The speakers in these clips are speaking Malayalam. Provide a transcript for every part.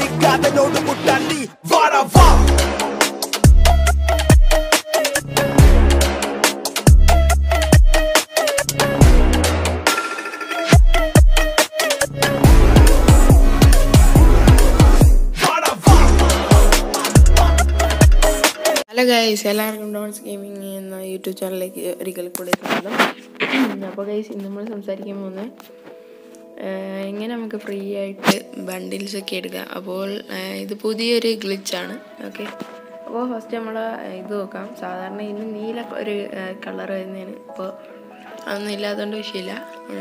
വികാതനോട് മുട്ടാണ്ടി വാടാ വാ. ഹലോ ഗൈസ്, എല്ലാവർക്കും ഡോൺസ് ഗെയിമിംഗ് എന്ന യൂട്യൂബ് ചാനലിലേക്ക് ഒരിക്കൽ കൂടെ സ്വാഗതം. അപ്പോൾ ഗൈസ്, ഇന്ന് നമ്മൾ സംസാരിക്കാൻ പോകുന്നത് എങ്ങനെ നമുക്ക് ഫ്രീ ആയിട്ട് ബണ്ടിൽസ് ഒക്കെ എടുക്കാം. അപ്പോൾ ഇത് പുതിയൊരു ഗ്ലിച്ചാണ്. ഓക്കെ, അപ്പോൾ ഫസ്റ്റ് നമ്മൾ ഇത് നോക്കാം. സാധാരണ ഇതിന് നീല ഒരു കളർ വരുന്നതിന് ഇപ്പോൾ അതൊന്നും ഇല്ലാത്തതുകൊണ്ട് വിഷയമില്ല.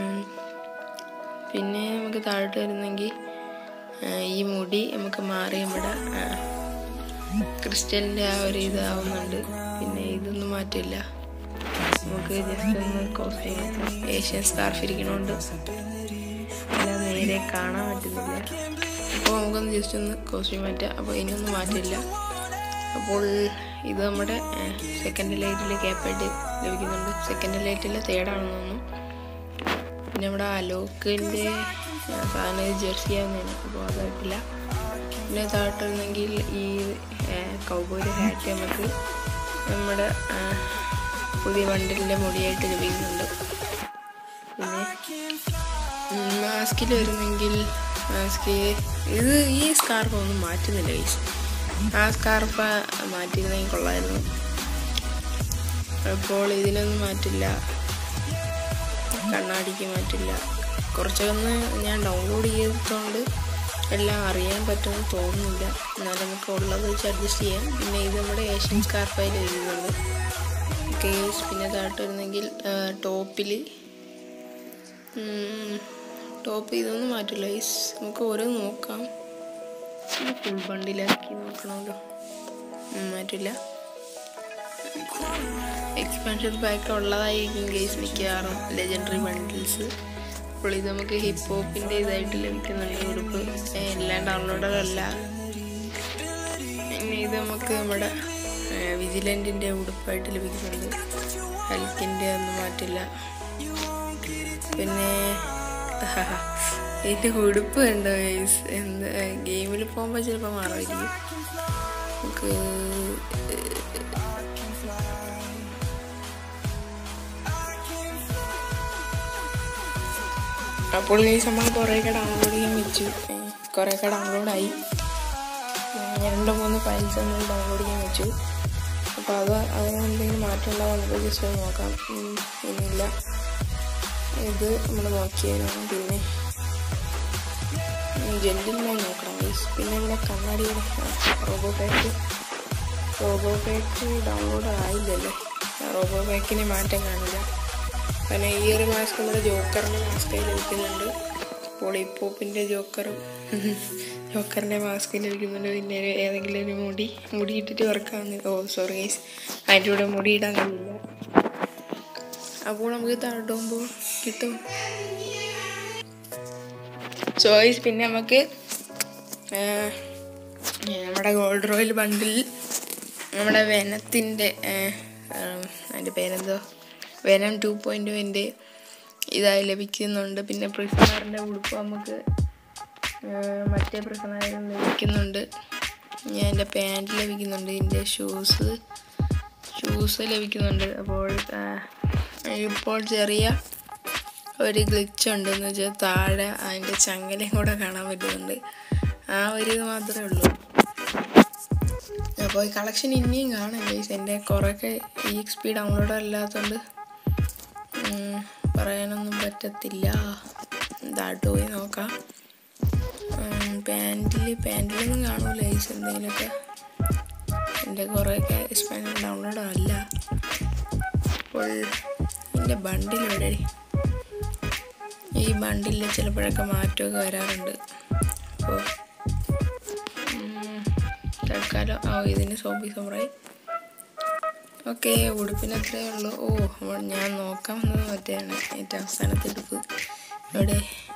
പിന്നെ നമുക്ക് താഴോട്ട് വരുന്നെങ്കിൽ ഈ മുടി നമുക്ക് മാറി ഇവിടെ ക്രിസ്റ്റലിൻ്റെ ആ ഒരു ഇതാവുന്നുണ്ട്. പിന്നെ ഇതൊന്നും മാറ്റില്ല. നമുക്ക് ജസ്റ്റ് ഒന്ന് കോസ്റ്റ്യൂം ഏഷ്യൻ സ്കാർഫ് ഇരിക്കണോണ്ട് എല്ലാം നേരെ കാണാൻ പറ്റുന്നില്ല. അപ്പോൾ നമുക്കൊന്ന് ജസ്റ്റ് ഒന്ന് കോസ്റ്റ്യൂം മാറ്റാം. അപ്പോൾ ഇനിയൊന്നും മാറ്റില്ല. അപ്പോൾ ഇത് നമ്മുടെ സെക്കൻഡ് ലൈറ്റിൽ ക്യാപ്പായിട്ട് ലഭിക്കുന്നുണ്ട്. സെക്കൻഡ് ലൈറ്റിൽ തേർഡാണെന്ന് തോന്നുന്നു. പിന്നെ നമ്മുടെ അലോക്കിൻ്റെ സാധനം ജെർസി ആവുന്നതാണ്. അപ്പോൾ അതായിട്ടില്ല. പിന്നെ താഴോട്ടുണ്ടെങ്കിൽ ഈ കൗബോയുടെ ഹാറ്റ് നമുക്ക് നമ്മുടെ പുതിയ ബണ്ടിലിൻ്റെ മുടിയായിട്ട് ലഭിക്കുന്നുണ്ട്. പിന്നെ മാസ്കിൽ വരുന്നെങ്കിൽ ഇത് ഈ സ്കാർഫ് ഒന്നും മാറ്റുന്നില്ല ഗൈസ്. ആ സ്കാർഫ് മാറ്റിയിരുന്നെങ്കിൽ കൊള്ളായിരുന്നു. അപ്പോൾ ഇതിനൊന്നും മാറ്റില്ല, കണ്ണാടിക്ക് മാറ്റില്ല. കുറച്ചൊന്ന് ഞാൻ ഡൗൺലോഡ് ചെയ്തതുകൊണ്ട് എല്ലാം അറിയാൻ പറ്റുമെന്ന് തോന്നുന്നില്ല. എന്നാലും നമുക്ക് ഉള്ളത് വെച്ച് അഡ്ജസ്റ്റ് ചെയ്യാം. പിന്നെ ഇത് നമ്മുടെ ഏഷ്യൻ സ്കാർഫായിട്ട് എഴുതുന്നുണ്ട്. കേസ് പിന്നെ താഴോട്ട് വരുന്നെങ്കിൽ ടോപ്പ് ഇതൊന്നും മാറ്റില്ല ഗൈസ്. നമുക്ക് ഓരോ നോക്കാം. ഫുൾ ബണ്ടിലാക്കി നോക്കണമല്ലോ. മാറ്റില്ല. എക്സ്പാൻഷൻ പാക്ക് ഉള്ളതായിരിക്കും ഗൈസ് മിക്കവാറും ലെജൻഡറി ബണ്ടിൽസ്. അപ്പോൾ ഇത് നമുക്ക് ഹിപ്പ് ഹോപ്പിൻ്റെ ഇതായിട്ട് ലഭിക്കുന്നുണ്ട്. ഉടുപ്പ് എല്ലാം ഡൗൺലോഡറല്ല. പിന്നെ ഇത് നമുക്ക് നമ്മുടെ വിജിലൻറ്റിൻ്റെ ഉടുപ്പായിട്ട് ലഭിക്കുന്നുണ്ട്. ഹൽക്കിൻ്റെ ഒന്നും മാറ്റില്ല. പിന്നെ ഇതിൻ്റെ ഉടുപ്പ് കണ്ടോ ഗൈസ്? ഗെയിമിൽ പോകുമ്പോൾ ചിലപ്പോൾ മാറുമായിരിക്കും. നമുക്ക് അപ്പോൾ ഗൈസ് നമ്മൾ കുറേയൊക്കെ ഡൗൺലോഡ് ചെയ്യാൻ വെച്ചു. കുറേയൊക്കെ ഡൗൺലോഡായി. 2-3 ഫയൽസ് നമ്മൾ ഡൗൺലോഡ് ചെയ്യാൻ വെച്ചു. അപ്പോൾ അതിനെന്തെങ്കിലും മാറ്റം ഉണ്ടാവും നമുക്ക് ജസ്റ്റ് ഒന്ന് നോക്കാം. ഇനിയില്ല, ഇത് നമ്മൾ നോക്കിയതാണ്. പിന്നെ ജെല്ലില്ലായി നോക്കണം ഗൈസ്. പിന്നെ നമ്മുടെ കണ്ണാടിയുടെ റോബോ പാക്ക് ഡൗൺലോഡ് ആയില്ലല്ലേ. റോബോ പാക്കിന് മാറ്റം കാണില്ല. പിന്നെ ഈ ഒരു മാസ്ക് നമ്മുടെ ജോക്കറിൻ്റെ മാസ്കായി ലഭിക്കുന്നുണ്ട്. അപ്പോൾ ഹിപ്പോപ്പിൻ്റെ ജോക്കറിൻ്റെ മാസ്ക് ലഭിക്കുന്നുണ്ട്. പിന്നെ ഏതെങ്കിലും ഒരു മുടി ഇട്ടിട്ട് വർക്കാവുന്നില്ല. സോറി ഗൈസ്, അതിൻ്റെ കൂടെ മുടി ഇടാൻ കഴിയില്ല. അപ്പോൾ നമുക്ക് താഴോട്ടുമ്പോൾ കിട്ടും. ഗൈസ് പിന്നെ നമുക്ക് നമ്മുടെ ഗോൾഡ് റോയൽ ബണ്ടിൽ നമ്മുടെ വെനത്തിൻ്റെ അതിൻ്റെ പേരെന്തോ വെനം 2.0 ഇതായി ലഭിക്കുന്നുണ്ട്. പിന്നെ പ്രിസണറിൻ്റെ ഉടുപ്പ് നമുക്ക് മറ്റേ പ്രിസണറിൽ ലഭിക്കുന്നുണ്ട്. എൻ്റെ പാൻറ്റ് ലഭിക്കുന്നുണ്ട്. ഇതിൻ്റെ ഷൂസ് ലഭിക്കുന്നുണ്ട്. അപ്പോൾ ഇപ്പോൾ ചെറിയ ഒരു ഗ്ലിച്ച് ഉണ്ടെന്ന് വെച്ചാൽ താഴെ അതിൻ്റെ ചങ്ങലയും കൂടെ കാണാൻ പറ്റുന്നുണ്ട്. ആ ഒരു ഇത് മാത്രമേ ഉള്ളൂ. അപ്പോൾ ഈ കളക്ഷൻ ഇനിയും കാണാം ഗൈസ്. എൻ്റെ കുറേയൊക്കെ EXP ഡൗൺലോഡ് അല്ലാത്തതുകൊണ്ട് പറയാനൊന്നും പറ്റത്തില്ല. ഇതായിട്ട് പോയി നോക്കാം. പാൻറ്റിലൊന്നും കാണൂല ഗൈസ്. എന്തെങ്കിലുമൊക്കെ എൻ്റെ കുറേയൊക്കെ എക്സ്പാൻഷൻ ഡൗൺലോഡ് അല്ല. അപ്പോൾ എൻ്റെ ബണ്ടിൽ ഇവിടെ, ഈ ബണ്ടിൽ ചിലപ്പോഴൊക്കെ മാറ്റമൊക്കെ വരാറുണ്ട്. അപ്പോൾ തൽക്കാലം ഇതിന് സോംബറായി. ഓക്കെ, ഉടുപ്പിന് അത്രയേ ഉള്ളൂ. ഞാൻ നോക്കാൻ വന്നത് മറ്റേതാണ്, ഏറ്റവും അവസാനത്തെ ഉടുപ്പ്. ഇവിടെ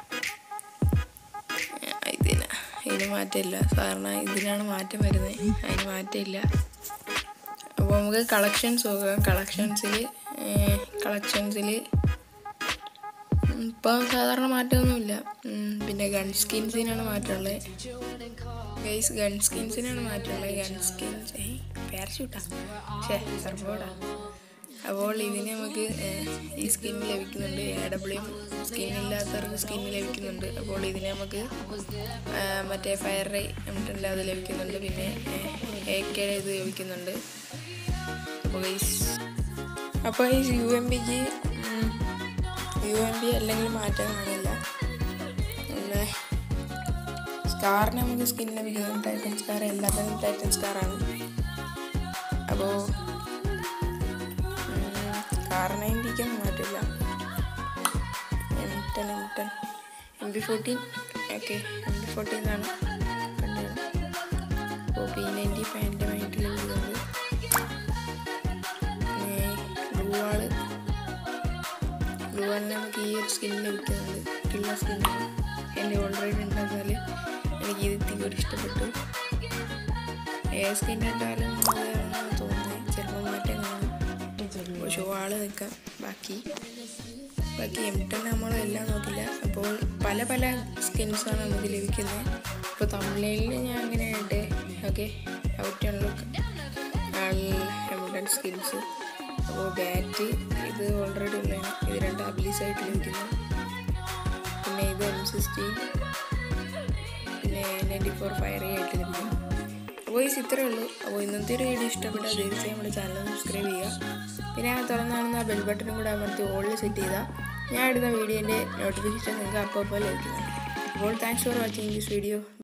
ഇതിന് മാറ്റമില്ല. സാധാരണ ഇതിനാണ് മാറ്റം വരുന്നത്, അതിന് മാറ്റമില്ല. അപ്പോൾ നമുക്ക് കളക്ഷൻസ് നോക്കാം. കളക്ഷൻസിൽ ഇപ്പോൾ സാധാരണ മാറ്റമൊന്നുമില്ല. പിന്നെ ഗൺ സ്കിൻസിനാണ് മാറ്റമുള്ളത് ഗൈസ്. ഗൺ സ്കിൻസിനാണ് മാറ്റമുള്ളത്. ഗൺ സ്കിൻസ് പാരഷൂട്ടാ സർബോർഡാ. അപ്പോൾ ഇതിന് നമുക്ക് ഈ സ്കിൻ ലഭിക്കുന്നുണ്ട്. AW സ്കിന്നില്ലാത്തവർക്ക് സ്കിൻ ലഭിക്കുന്നുണ്ട്. അപ്പോൾ ഇതിന് നമുക്ക് മറ്റേ ഫയർ റൈ M10 അത് ലഭിക്കുന്നുണ്ട്. പിന്നെ AK ഇത് ലഭിക്കുന്നുണ്ട്. അപ്പോൾ ഈ UMP അല്ലെങ്കിൽ മാറ്റം കാണില്ല. പിന്നെ സ്കാറിന് നമുക്ക് സ്കിൻ ലഭിക്കുന്നത് ടൈറ്റൻ സ്കാർ, എല്ലാത്തിനും ടൈറ്റൻ സ്കാറാണ്. അപ്പോൾ കാറിനൊന്നും മാറ്റില്ല. M10 MP14 ഓക്കെ MP14 ആണ് കണ്ടത്. അപ്പോൾ P90 ഫാൻ്റെ മൈൻഡ് ലഭിക്കുന്നുണ്ട്. ഗ്ലൂവാളിന് നമുക്ക് ഈ ഒരു സ്കിൻ ലഭിക്കുന്നുണ്ട്. കില്ല സ്കിന്നാണ്. എൻ്റെ ഓൾറെഡി ഉണ്ടായിരുന്നാൽ എനിക്കിത് തീരെ ഇഷ്ടപ്പെട്ടു. ഏത് സ്കിൻ ഇട്ടാലും തോന്നുന്നത് ചിലപ്പോൾ മാറ്റം കാണും. പക്ഷേ ആള് നിൽക്കാം. ബാക്കി M10 നമ്മളെല്ലാം നോക്കില്ല. അപ്പോൾ പല സ്കിൻസാണ് നമുക്ക് ലഭിക്കുന്നത്. ഇപ്പോൾ തമിഴിൽ ഞാൻ അങ്ങനെ ആയിട്ട് ഓക്കെ ഔട്ടാണല്ലോ M10 സ്കിൻസ്. അപ്പോൾ ബാറ്റ് ഇത് ഓൾറെഡി ഉള്ളതാണ്. ഇത് 2 അബിലിസായിട്ട് ലഭിക്കുന്നു. പിന്നെ ഇത് M16 പിന്നെ 94 ഫയർ ആയിട്ട് ലഭിക്കുന്നു. അപ്പോൾ ഇത്രയേ ഉള്ളൂ. അപ്പോൾ ഇന്നത്തെ ഒരു വീഡിയോ ഇഷ്ടപ്പെട്ടാൽ തീർച്ചയായും നമ്മുടെ ചാനൽ സബ്സ്ക്രൈബ് ചെയ്യുക. പിന്നെ ആ തുറന്നാണെന്ന് ആ ബെൽ ബട്ടണും കൂടെ അമർത്തി ഓളിൽ സെറ്റ് ചെയ്താൽ ഞാൻ ഇടുന്ന വീഡിയോൻ്റെ നോട്ടിഫിക്കേഷൻ നിങ്ങൾക്ക് അപ്പോൾ ലഭിക്കുന്നതാണ്. അപ്പോൾ thanks for watching this video.